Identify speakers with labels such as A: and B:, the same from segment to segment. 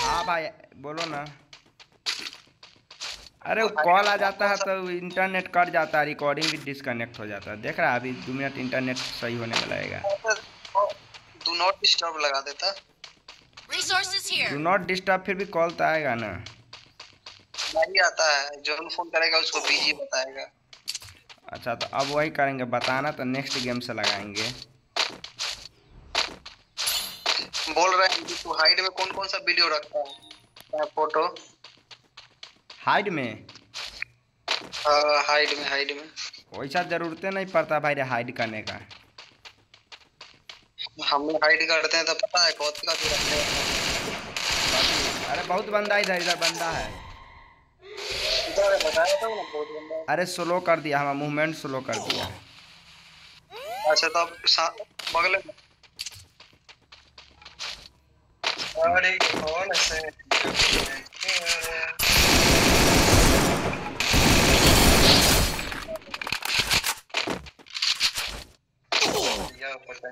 A: हाँ भाई बोलो ना। अरे कॉल आ जाता है तो इंटरनेट कट जाता है, रिकॉर्डिंग भी डिस्कनेक्ट हो जाता है। देख रहा है अभी 2 मिनट इंटरनेट सही होने में लगेगा।
B: डू नॉट डिस्टर्ब लगा देता।
A: डू नॉट डिस्टर्ब फिर भी कॉल तो आएगा ना।
B: नहीं आता है, जो फोन करेगा उसको बिजी बताएगा।
A: अच्छा तो अब वही करेंगे, बताना तो नेक्स्ट गेम से लगाएंगे।
B: बोल रहे हैं कि तू हाइड में कौन कौन सा वीडियो रखता है, फोटो।
A: हाइड में?
B: हाइड में
A: वैसा जरूरत नहीं पड़ता भाई हाइड करने का।
B: हम हाइड करते हैं तो पता है बहुत का रखते हैं।
A: अरे बहुत बंदा इधर इधर बंदा है।
B: इधर बताया था ना बहुत बंदा।
A: अरे स्लो कर दिया, हमारा मूवमेंट स्लो कर दिया।
B: अच्छा तो अब बगल में। अरे कौन से या पता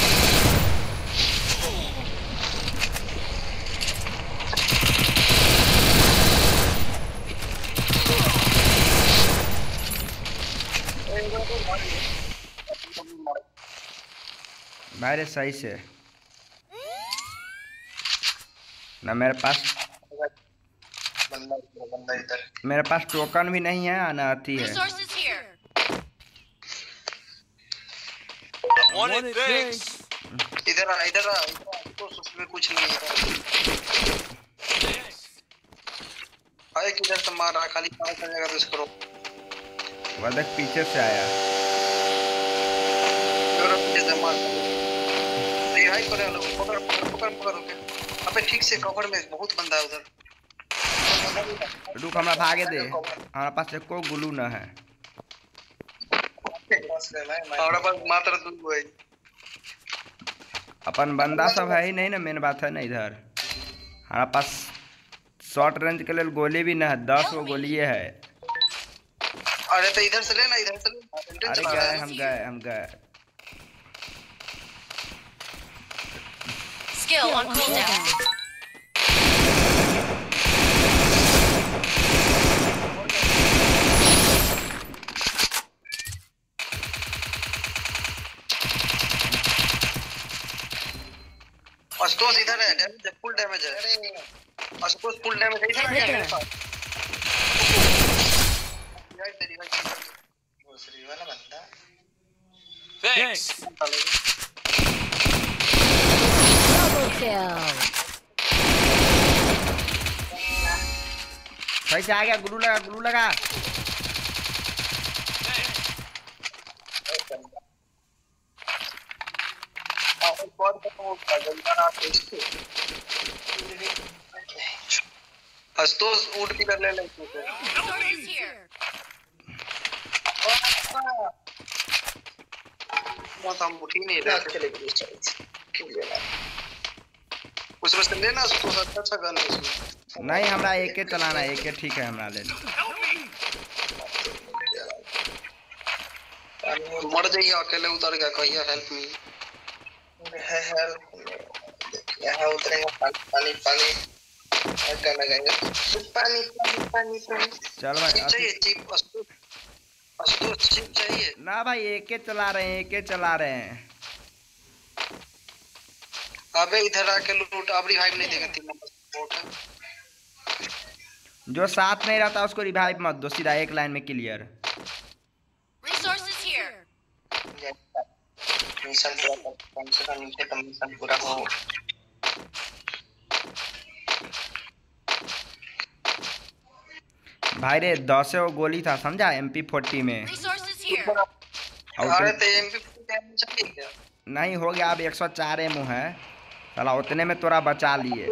A: भाई सही से ना मेरे पास।
B: बंदा इधर।
A: मेरे पास टोकन भी नहीं है ना अति है।
B: इधर तो उसमें कुछ नहीं है। आए किधर से मार रहा, खाली पास जाएगा तो इसको रोक।
A: वो देख पीछे से आया।
B: पीछे से मार रिवाइव करे लो, पकड़ ओके। अबे ठीक से कवर में बहुत बंदा है उधर।
A: रुक हमरा भागे दे, हमारे पास एको ग्लू न है।
B: हमारे पास मात्र 2 है।
A: अपन बंदा सब है ही नहीं ना, मेन बात है ना इधर। हमारे पास शॉर्ट रेंज के लिए गोली भी ना है, 10 गो गोलिये है।
B: अरे तो इधर से लेना, इधर से लेना।
A: अरे गए हम गए।
C: Skill on cooldown.
B: आशुतोष इधर है, डैमेज फुल डैमेज है। आशुतोष फुल डैमेज है, इधर है मेरे पास। यार तेरी भाई दूसरी वाला बंदा।
C: Thanks.
D: Double kill.
A: सही से आ गया, ग्लू लगा।
B: आशुतोष ऊट की कर ले ले। हम उठ ही नहीं रहे। उसमें से लेना, अच्छा गन है उसमें।
A: नहीं हमरा एके चलाना, एके ठीक है हमरा ले।
B: मर जाइए अकेले, उतर गया कहिए हेल्प मी। यहाँ उतरेगा पानी पानी।
A: चल भाई
B: चाहिए चिप आशुतोष चिप चाहिए
A: ना भाई, एके चला रहे हैं।
B: अबे इधर आके लूट, अब रिवाइव नहीं देगा। 3 नंबर सपोर्ट है।
A: जो साथ नहीं रहता उसको रिवाइव मत दो, सीधा एक लाइन में क्लियर।
B: मिशन पूरा कम से कम नीचे का मिशन पूरा हो।
A: भाई रे 10 गोली था समझा, MP40 में।
B: अरे तो MP40 डैमेज चाहिए क्या?
A: नहीं हो गया, अब 104 एमओ है साला, उतने में तोरा बचा लिए।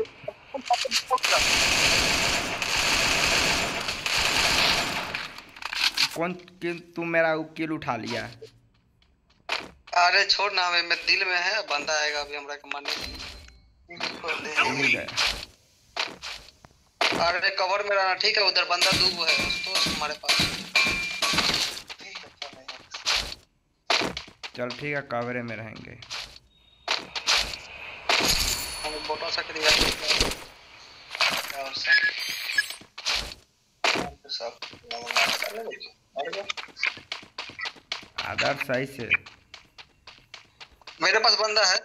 A: कौन तू मेरा किल उठा लिया?
B: अरे छोड़ ना, मेरे दिल में है, बंदा आएगा अभी हमरा के मारने। अरे कवर में रहना, ठीक है। उधर बंदा 2 है तो हमारे पास।
A: चल ठीक है, कवरे में रहेंगे।
B: हम बोटा सकते हैं। और सब
A: आदर्श सही से
B: मेरे पास बंदा है।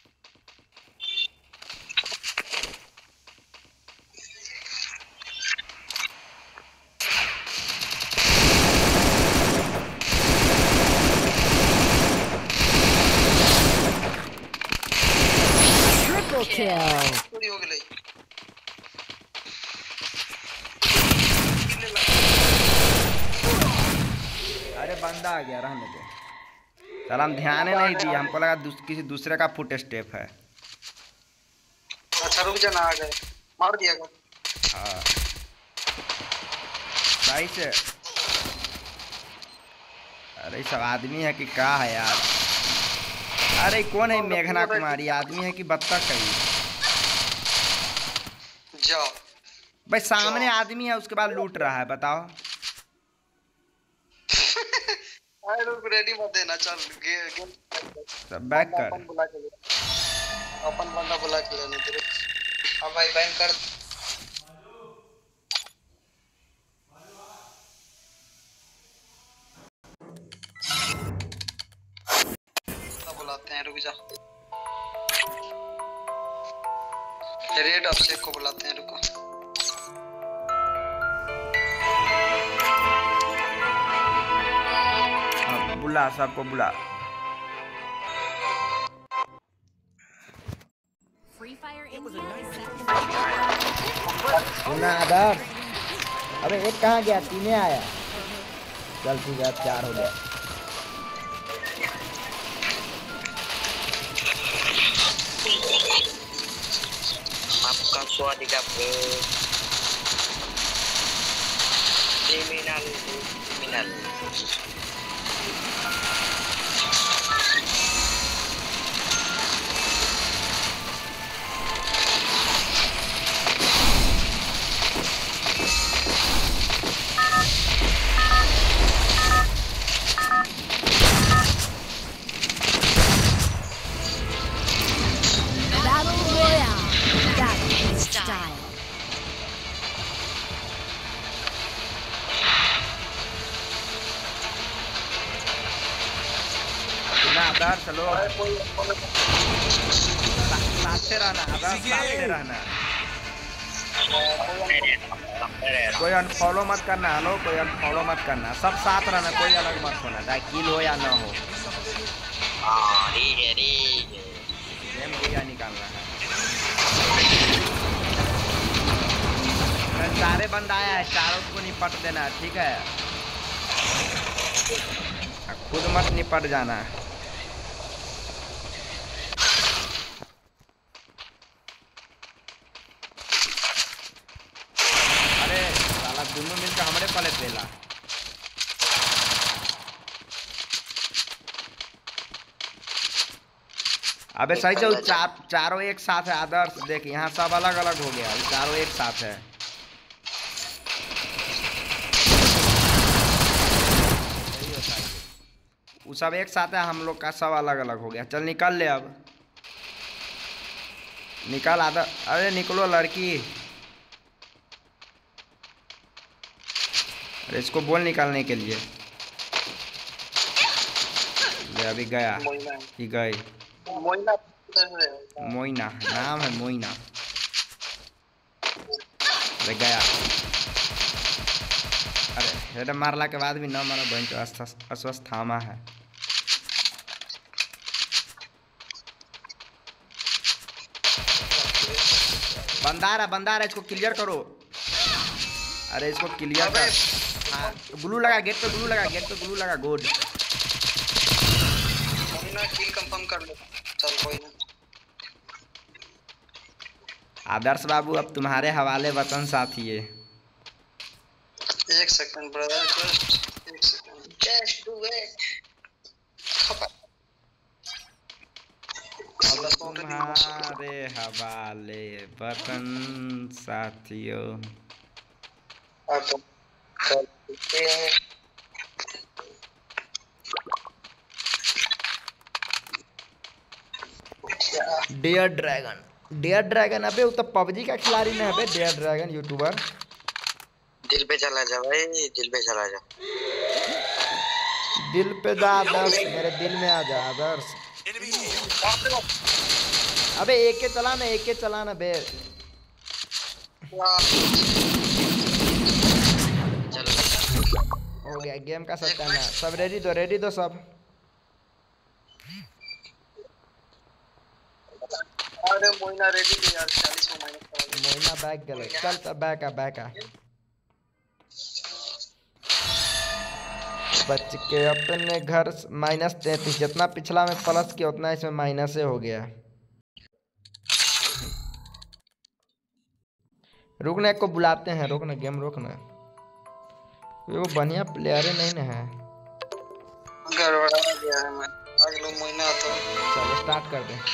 D: Triple kill.
B: पूरी हो गई।
A: अरे बंदा आ गया, रहने दे। चल हम ध्यान ही नहीं दिए, हमको लगा किसी दूसरे का फुट स्टेप है।
B: अच्छा रुक जाना, आ गए, मार दिया गया।
A: हाँ सही से। अरे ये सब आदमी है कि क्या है यार? अरे कौन है मेघना कुमारी? आदमी है कि बत्तख है ये?
B: जाओ
A: भाई सामने आदमी है, उसके बाद लूट रहा है, बताओ।
B: अरे रुक, रेडी मत देना, चल गेम
A: सब बैक कर।
B: अपन बुला के ले, अपन बंदा बुला के लेने तेरे। हां भाई बैन कर। बुलाते हैं, रुक जा। रेड अभिषेक को बुलाते हैं, रुको।
A: हाँ, बुला सबको बुला।
D: Free Fire India.
A: सुना आदर्श? अबे एक कहाँ गया? तीने आया। चल ठीक है, अब 4 हो गया।
E: आपका स्वागत है। criminal.
D: Battle Royale. Battle style.
A: सुना आदर्श? चलो साथ से रहना आदर्श, साथ से रहना। कोई अनफॉलो मत करना। हेलो, कोई अनफॉलो मत करना, सब साथ रहना, कोई अलग मत होना, चाहे किल हो या ना हो। गेम दिया निकालना है। सारे बंदा आया है, चारों को निपट देना है, ठीक है? खुद मत निपट जाना है। अरे साला दोनों मिलकर हमारे पले पेला। अबे सही से चारों एक साथ है आदर्श। देख यहाँ सब अलग अलग हो गया, चारों एक साथ है। वो सब एक साथ है, हम लोग का सब अलग अलग हो गया। चल निकल ले अब, निकल आदर। अरे निकलो लड़की। अरे इसको बोल निकालने के लिए। ले अभी गया कि गई? मोइना नाम है, मोइना। ले गया। अरे हेड मारला के बाद भी न मारा, बहन तो अस्वस्थामा है। बंदा रहा, इसको क्लियर करो। अरे इसको क्लियर कर। हाँ ब्लू लगा, गेट पे ब्लू लगा, गेट पे ब्लू लगा। गुड,
B: किल कंफर्म कर लो। चल कोई ना।
A: आदर्श बाबू अब तुम्हारे हवाले वतन साथिए।
B: 1 second brother, just 1 second, just do it.
A: तुम्हारे हवाले वतन साथियों। डियर ड्रैगन, डेयर ड्रैगन अबे वो तो पबजी का खिलाड़ी ना है बे डेयर ड्रैगन यूट्यूबर।
E: दिल पे चला जा भाई, दिल पे चला जा।
A: दिल पे जा आदर्श, मेरे दिल में आ जा आदर्श। अबे एक चला ना बे।
E: चलो
A: हो गया गेम का सत्यानाश। सब रेडी दो सब।
B: अरे मोइना रेडी नहीं यार, 40 को माइनस करा दे।
A: मोइना बैक गेले, चल तब बैक आ। बच के अपने घर -33, जितना पिछला में प्लस किया उतना इसमें माइनस हो गया। रुकना एक को बुलाते हैं, रुकना गेम रोकना। वो बढ़िया प्लेयर नहीं ना है।
B: गड़बड़ा गया है मैं। अगला मोइना तो
A: चलो स्टार्ट कर दे।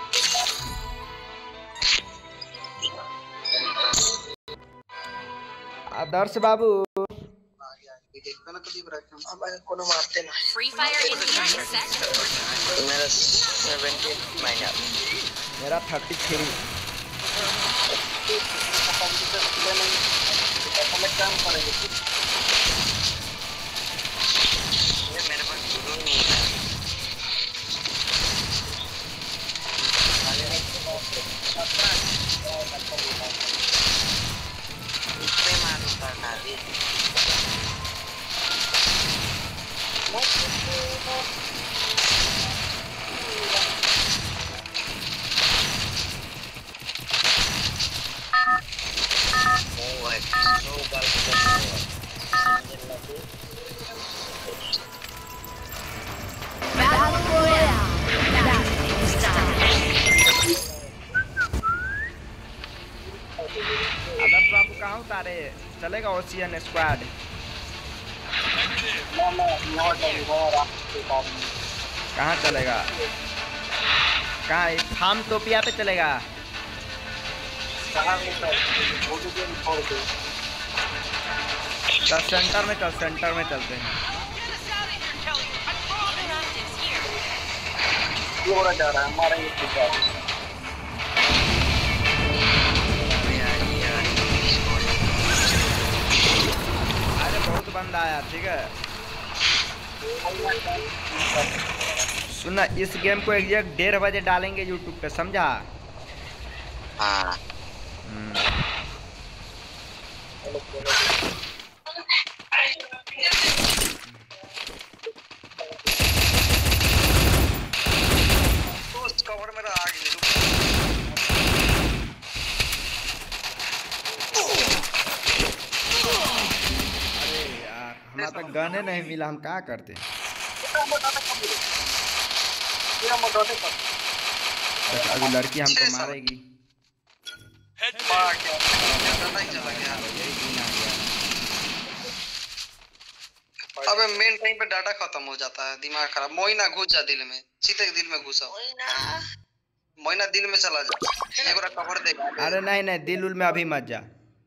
A: आदर्श बाबू
B: देखता ना कभी ब्रेक में अब कोनो मारते ना।
C: Free Fire India is set.
E: मेरा 70 माइनस,
A: मेरा 33।
B: काम करेंगे
E: मेरे पास गुरु नहीं है। इसमें मालूम करना भी
D: Battle Royale. Battle style.
A: आदर्श बाबू कहाँ उतारे? चलेगा ओशियन स्क्वाड? कहाँ चलेगा? कहाँ फार्म टोपिया पे चलेगा? चल सेंटर में चलते हैं।
B: जा रहा है हमारा ये
A: अरे बहुत बंदा आया, ठीक है। सुना, इस गेम को एग्जैक्ट 1:30 बजे डालेंगे यूट्यूब पे, समझा?
E: हाँ
B: दोस्त कवर मेरा आ गया।
A: अरे यार हमारा तो गन ही नहीं मिला, हम क्या करते? अभी लड़की हमको मारेगी।
B: अबे मेन टाइम पे डाटा खत्म हो जाता है, दिमाग खराब। मोइना घुस जा दिल में, सीधे दिल में घुसा। मोइना दिल में चला जा, एक बार कवर दे।
A: अरे नहीं दिल उल में अभी मत जा।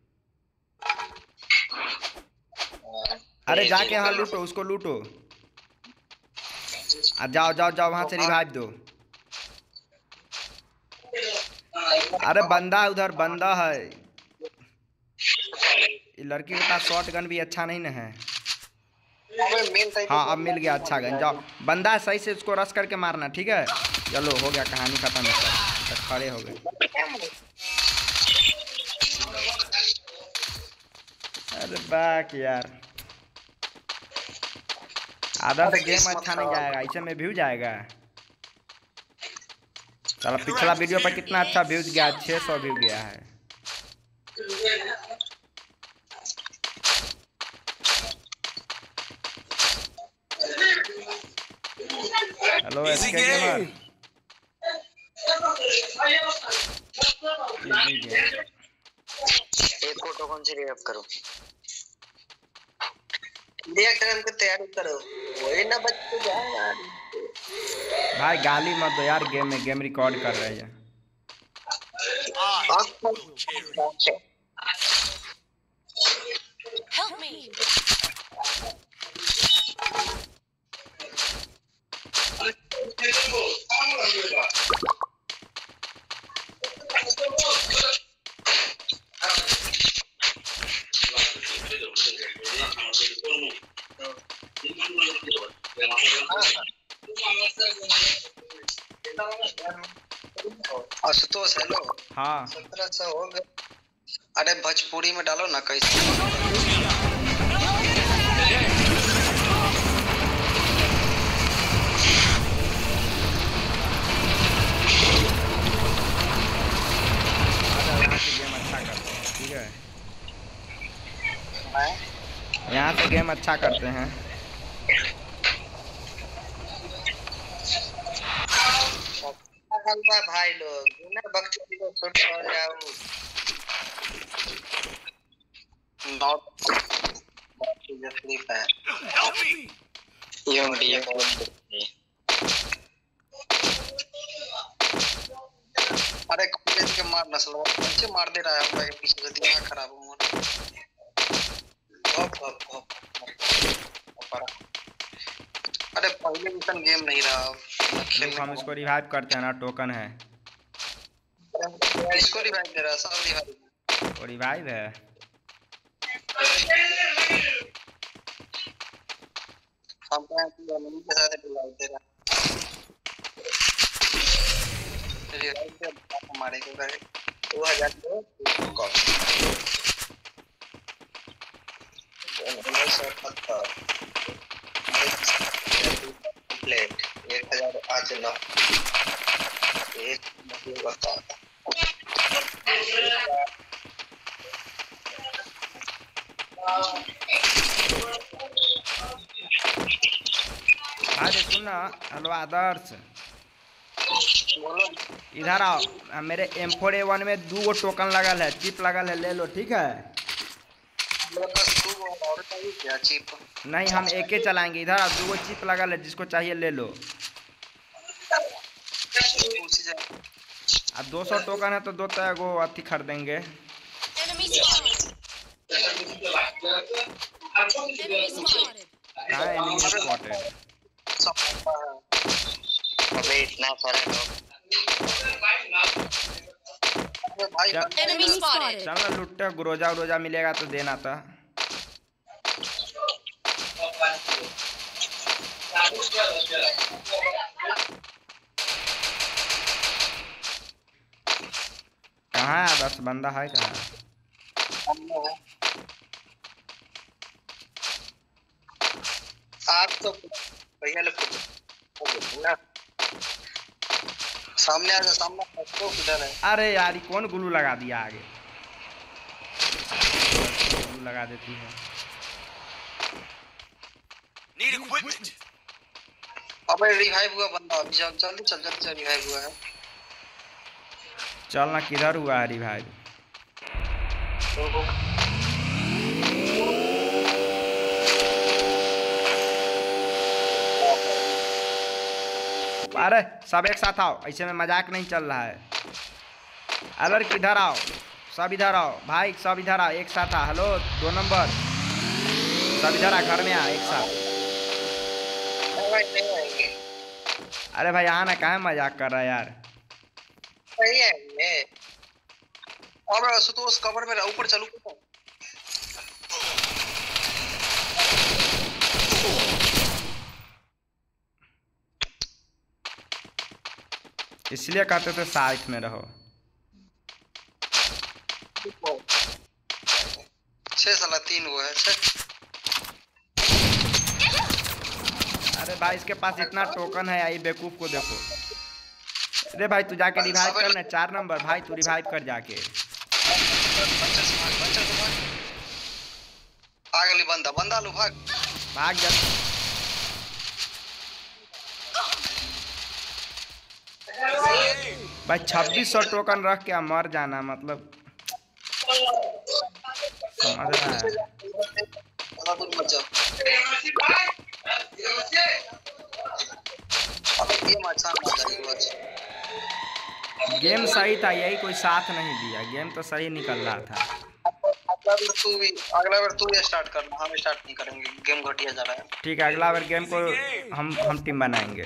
A: अरे जाके यहाँ लूटो, उसको लूटो। जाओ वहां से रिवाइव दो। अरे बंदा उधर बंदा है। लड़की के पास शॉट गन भी अच्छा नहीं ना है। हाँ अब मिल गया अच्छा गन। जाओ बंदा सही से उसको रश करके मारना, ठीक है? चलो हो गया, कहानी खत्म है। खड़े हो गए। अरे बाक यार, आधा से गेम अच्छा नहीं जाएगा, ऐसे में व्यू जाएगा। चलो पिछला वीडियो पर कितना अच्छा व्यूज गया, 600 व्यू गया है। Hello SK gamer.
E: एक को टोकन से रिवाइव करो।
B: रिएक्टर की तैयारी करो, वही ना बच्चे जा यार।
A: भाई गाली मत दो यार, गेम रिकॉर्ड कर रहे हैं।
C: Help me.
A: हाँ
B: 1700 हो गए। अरे भोजपुरी में डालो ना कैसे।
A: गेम अच्छा करते हैं, ठीक है। यहाँ से गेम अच्छा करते हैं।
B: भाई लोग बिना बख्शी को छोड़ जाओ। नॉट फ्री फायर अरे कॉलेज के मार नस्ल पीछे मार दे रहा है अपना के पीछे से दिमाग खराब हो अरे पहले मिशन गेम नहीं रहा।
A: हम इसको रिवाइव करते हैं ना, टोकन है।
B: इसको रिवाइव दे रहा है, सब रिवाइव।
A: वो रिवाइव है।
B: हम के साथ रिवाइव दे रहा रिवाइव दे मारे को गए 2000 को 1009 एक बता
A: अरे सुन ना, हेलो आदर्श, इधर आओ। मेरे M4A1 में 2 टोकन लगल है, चिप लगल है, ले लो, ठीक है।
B: मेरे पास 2 और चाहिए क्या चिप?
A: नहीं, हम एक ही चलाएंगे। इधर आओ, 2 चिप लगल है, जिसको चाहिए ले लो। अब 200 टोकन है तो 2 गो अथी खरीदेंगे।
C: Enemy spotted. Enemy spotted.
A: कहाँ है एनिमी स्पॉटेड?
E: अबे इतना सारा लोग
C: Enemy spotted.
A: चल ना लुट्टे, ग्रोजा उरोजा मिलेगा तो देना था। कहाँ है आदर्श? बंदा है कहाँ?
B: आप तो भैया लोग सामने आ जा, सामने तो किधर है?
A: अरे यार, कौन ग्लू लगा दिया आगे? ग्लू लगा देती है।
F: Need equipment.
B: अबे रिवाइव हुआ बंदा, अभी जल्दी चल रिवाइव हुआ है।
A: चलना, किधर हुआ है रिवाइव? अरे सब एक साथ आओ, ऐसे में मजाक नहीं चल रहा है। अलर किधर आओ, सब इधर आओ भाई, सब इधर आओ, एक साथ आ। हेलो 2 नंबर, सब इधर आ, घर में आ एक साथ। अरे भाई आना, काहे मजाक कर रहा है यार?
B: सही है ये। और सुतोष कवर में ऊपर चलू।
A: इसलिए कहते थे साथ में रहो।
B: 6 साला 3 हुआ है।
A: अरे भाई इसके पास इतना टोकन है, आई बेवकूफ को देखो। अरे भाई तू जाके रिवाइव कर ना, 4 नंबर भाई, तू रिवाइव कर जाके।
B: आगली बंदा लो, भाग
A: जा। भाई 2600 टोकन रख के मर जाना, मतलब समझ रहा है? गेम सही था, यही कोई साथ नहीं दिया। गेम तो सही निकल रहा था।
B: अगला बार तू स्टार्ट करना, हम स्टार्ट नहीं करेंगे, गेम घटिया जा रहा है।
A: ठीक है, अगला बार गेम को हम टीम बनाएंगे।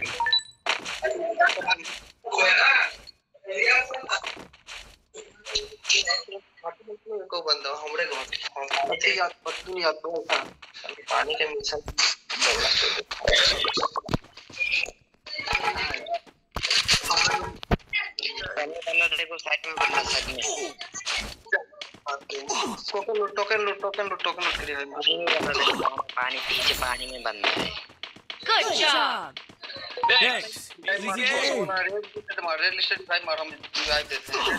B: को बंदा हमरे घर पानी के मिशन
E: देखो साइड में बंदा साइड में
B: टोकन लूट करिए भाई।
E: पानी पीछे पानी में बंदा है।
C: Good job.
F: Thanks. Easy game.
B: Red listed भाई मारो हम रिवाइव देते हैं।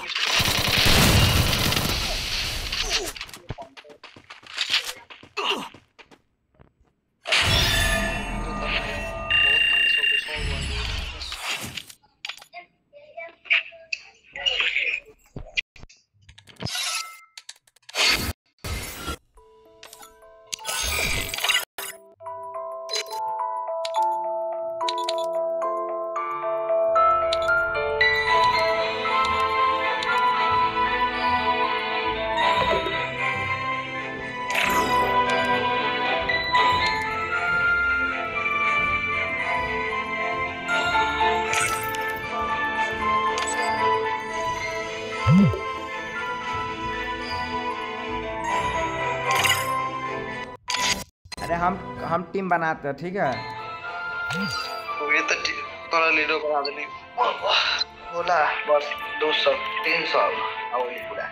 A: अरे हम टीम बनाते हैं, ठीक है?
B: तो ये तो थोड़ा लीडो बना देने बोला बस 200 300 और ये पूरा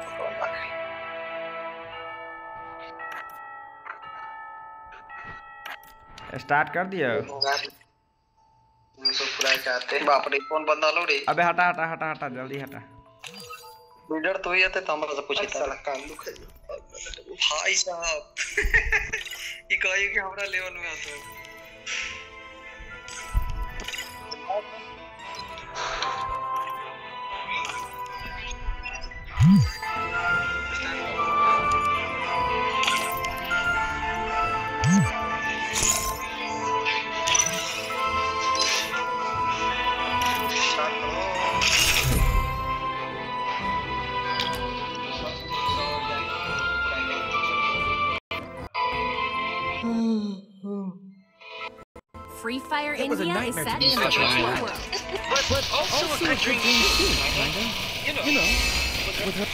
A: स्टार्ट कर दिया।
B: सो पूरा चाहते बाप रे कौन बंदा लो रे।
A: अबे हटा हटा हटा हटा जल्दी हटा।
B: लीडर तो ही आते तो हमरा से पूछे साला काम लुक भाई साहब ये कहिए कि हमरा लेवल में आते हो।
D: Free Fire
F: It was a
D: India is
F: nightmare
D: set
F: to be
D: in a
F: stuck in
D: virtual
F: that.
D: world.
F: But also a good dream too, kinda. You know, with her.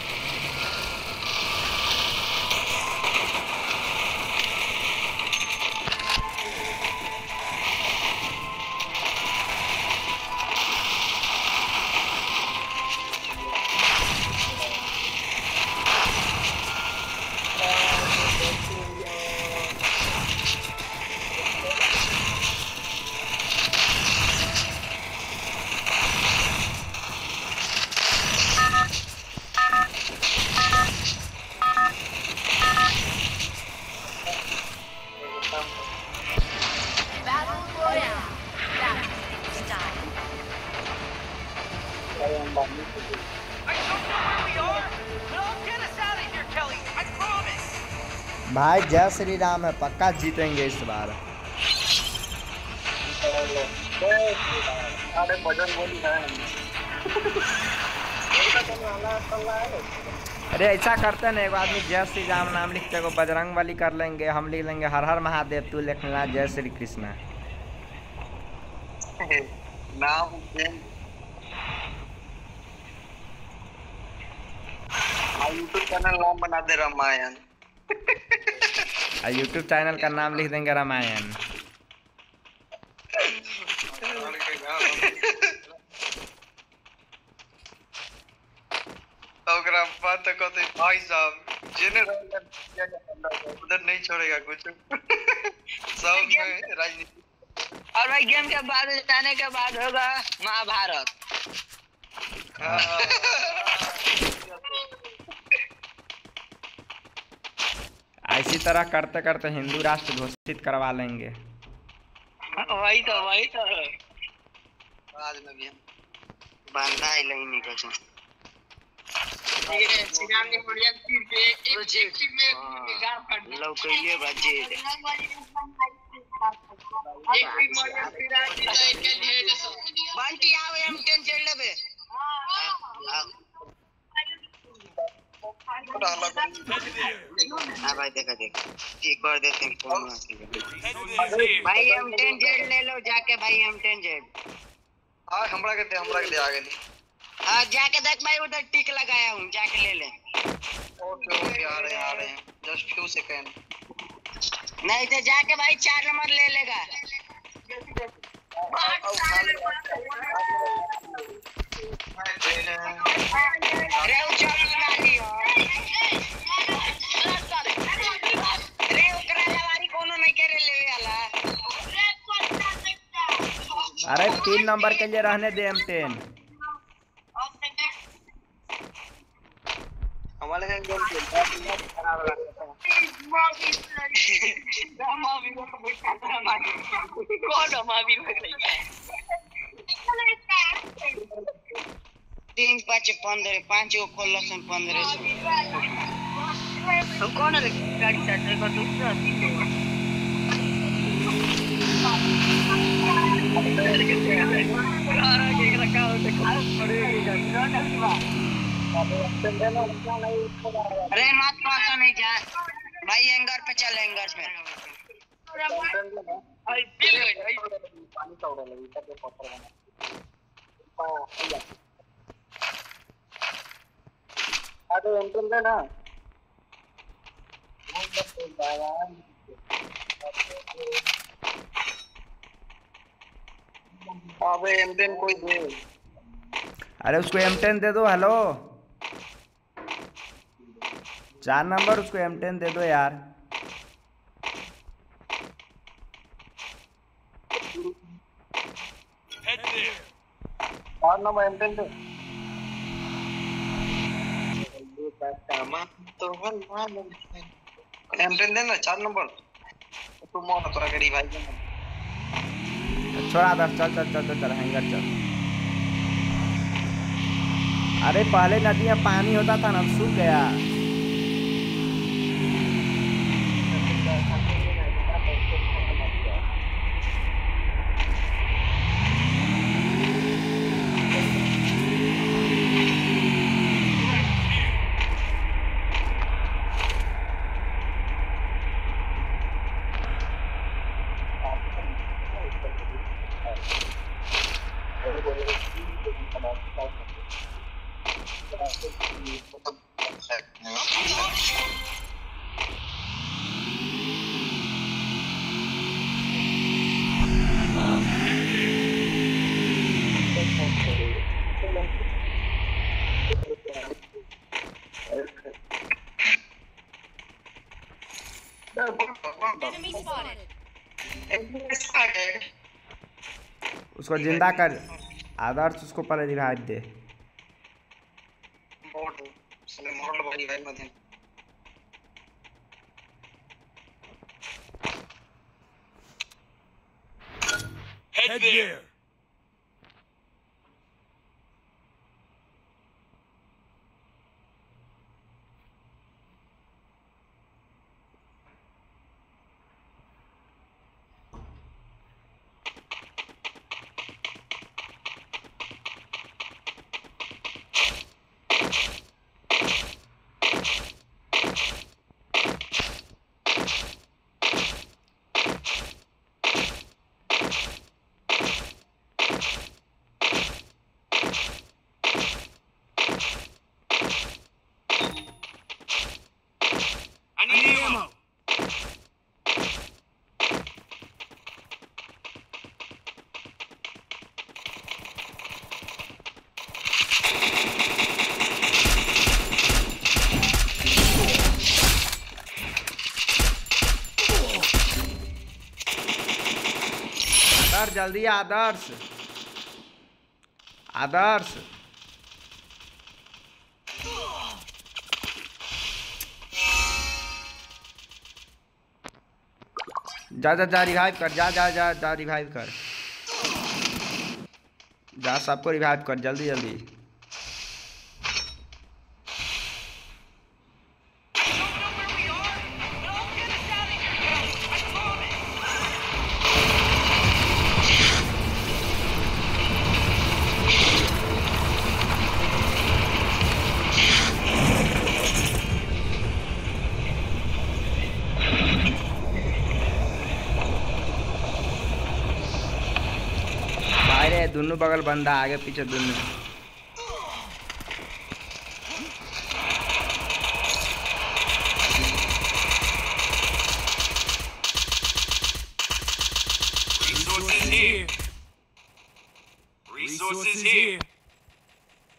D: Battle Royale. Battle style.
F: I don't know where we are, but I'll get us out of here, Kelly. I promise.
A: भाई जय श्री राम है, पक्का जीतेंगे इस बार।
B: अरे भजन बोली है।
A: अरे ऐसा करते ना, एक आदमी जय श्री राम नाम लिखते को बजरंग बली कर लेंगे, हम लिख लेंगे हर हर महादेव, तू लिखना जय श्री कृष्ण।
B: नाम यूट्यूब चैनल नाम बना दे रामायण।
A: यूट्यूब चैनल का नाम लिख देंगे रामायण।
B: ओकरा बात तो कहते भाई साहब जेने उधर नहीं छोड़ेगा कुछ सब में राजनीति।
E: और भाई गेम के बाद जाने के बाद होगा महाभारत।
A: इसी तरह करते करते हिंदू राष्ट्र घोषित करवा लेंगे।
E: वही तो
B: आज में भी
E: बंदा ही नहीं कसम।
B: श्रीराम ने बढ़िया तीर के एक टीम में गाड़ फाड़
E: लौकइले बचे
B: एक टीम में श्रीराम जी का एक हेड
E: बंटी आओ M10 चढ़ लेबे। हां भाई देखा ठीक कर देते हैं फोन में। भाई M10 चढ़ ले लो जाके भाई M10 चढ़।
B: हां हमरा के दे आगे नहीं।
E: हां जाके देख भाई उधर टिक लगाया हूं जाके ले ले।
B: ओके आ रहे हैं जस्ट फ्यू सेकंड।
E: नहीं तो जाके भाई 4 नंबर ले लेगा। अरे उचाल ना लियो रे ओकरा लवारी कोनो नहीं करे लेवे वाला
A: अरे 3 नंबर के लिए रहने दे M10
B: हमारे यहाँ गेम खेलता है खराब लगता है
E: मावी को बेटा मावी कौन मावी बताइए 3 5 15 5 को खोलसन 1500 हम कौन है गाड़ी चढ़ने का दूसरा अरे मत पास नहीं जा भाई एंगर पे चल एंगर पे
B: अरे एंट्री ना अबे M10 कोई दे
A: अरे उसको M10 दे दो हेलो 4 नंबर उसको M10 दे दो यार
B: और नंबर M10 दे तो M10 दे ना 4 नंबर तुम मोना तोरा गड़ी भाई
A: छोड़ा दस चल हैंगर चल अरे पहले नदी में पानी होता था ना अब सूख गया
D: Enemy spotted.
A: उसको जिंदा कर आदर्श उसको पहले रिवाइव दे
G: Head there. I need ammo.
A: Adarsh जल्दी आदर्श आदर्श जा रिवाइव कर जा रिवाइव कर जा सबको रिवाइव कर जल्दी दोनों बगल बंदा आगे पीछे दोनों
G: Resources here. Resources here.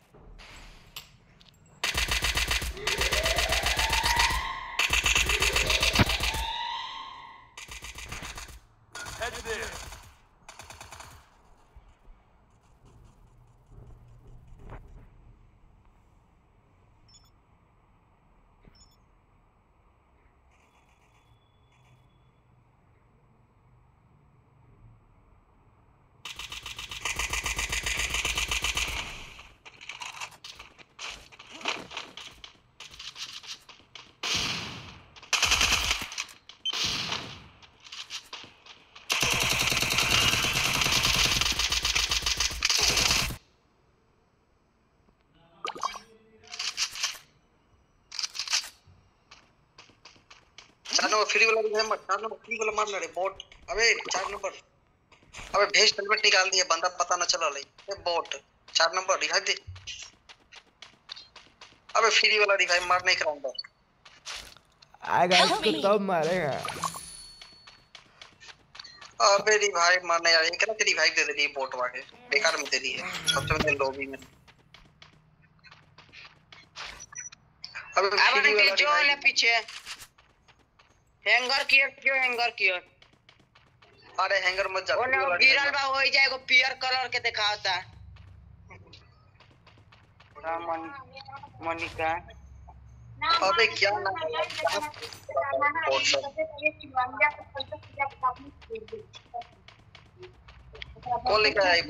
B: 4 नंबर फ्री वाला रिवाइव मत, 4 नंबर फ्री वाला मारना रे बॉट। अबे 4 नंबर, अबे भेज हेलमेट निकाल दिए, बंदा पता न चला ले। ये बॉट 4 नंबर रिवाइव दे। अबे फ्री वाला रिवाइव मारने का अंदर
A: आएगा इसको तब मारेगा।
B: अबे रिवाइव मारने यार, एक ना रिवाइव दे दी बॉट वाले, बेकार में दे दी है सबसे पहले लॉबी में। अबे फ्री वाला
E: जो है पीछे हैंगर किया, क्यों हैंगर किया?
B: अरे हैंगर मत जा,
E: वो ना गिरल बा हो जाएगा, पियर कलर के दिखाता। मोनिका
B: अबे क्या ना कौन लेकर आई?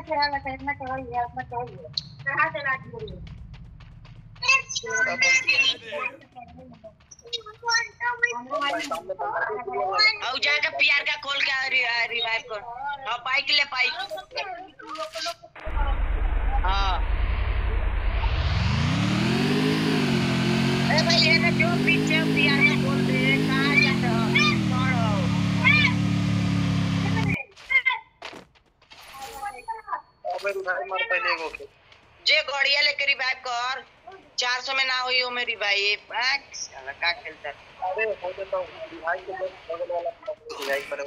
E: और जाके पियर का खोल के रिवाइव कर। हाँ बाइक ले बाइक। हाँ अरे भाई ये ना जो पीछे पियर का खोल रहे हैं, कहाँ जाते हो? कौन हो?
B: अबे रिवाइव मार पहले वो के
E: जे गड़िया लेके रिवाइव कर। 400 में ना हुई हो मेरी भाई। साला का खेलता।
B: अरे हो जाता हूँ रिवाइव के बस बगल वाला रिवाइव पर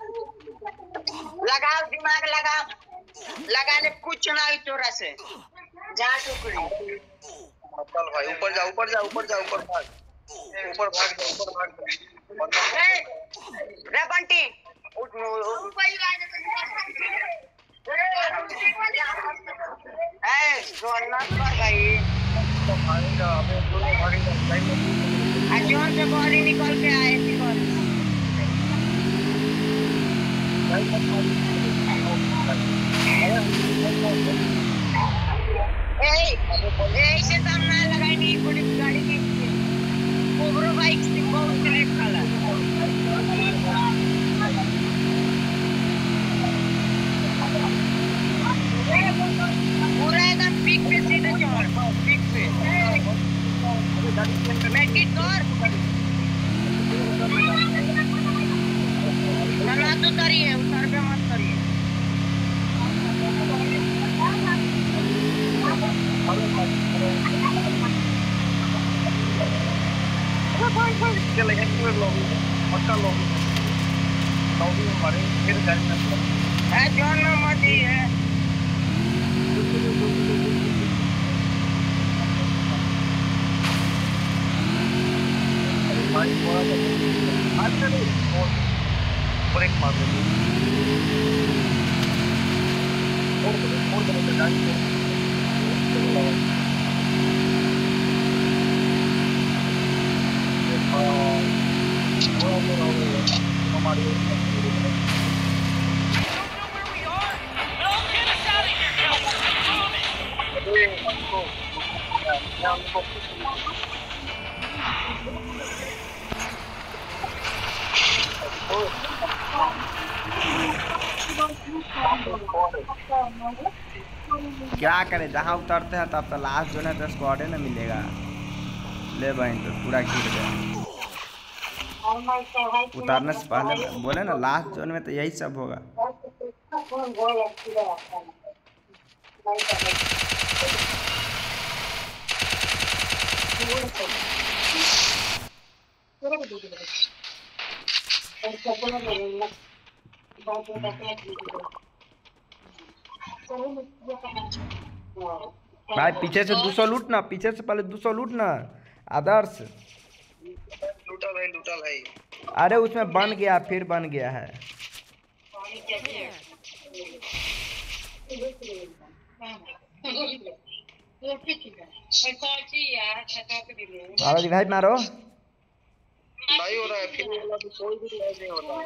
E: लगाओ दिमाग लगा, लगाने कुछ ना हुई तोरा से। जा टुकड़ी।
B: चल भाई ऊपर जा ऊपर जा ऊपर जा ऊपर भाग, ऊपर भाग जा ऊपर भाग जा।
E: रे बंटी उठ जोन कर भाई।
B: भागेगा अबे दोनों भागेगा टाइम
E: जोन से बॉडी निकल के आए निकल। ऐसे तो ना लगाई नहीं पुलिस गाड़ी की कोबरा बाइक से बहुत स्लिप खाला। पूरा एकदम पीक पे सीधे चढ़ पीक पे मेडिट कर चला तो करिए उतर पे मत करिए।
B: चल एक मिनट लॉबी पक्का लॉबी में मारे फिर गाड़ी में
E: है जोन में मत ही है।
B: भाई अच्छा नहीं ब्रेक मार दे और गाड़ी में हमारी
A: क्या करें, जहाँ उतरते हैं तब तो लास्ट जो है तो स्क्वाड ना मिलेगा। ले भाई तो पूरा घिर गया। उतरने से पहले बोले ना लास्ट जोन में तो यही सब होगा। भाई पीछे से 200 लूट ना, पीछे से पहले 200 लूट ना आदर्श।
B: लूटा भाई।
A: अरे उसमें बन गया, फिर बन गया है। बाबा जी भाई मारो।
B: नहीं हो रहा है फिर वाला तो कोई भी रिवाइव नहीं होता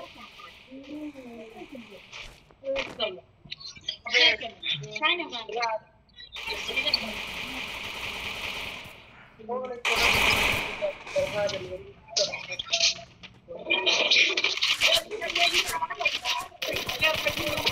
B: है।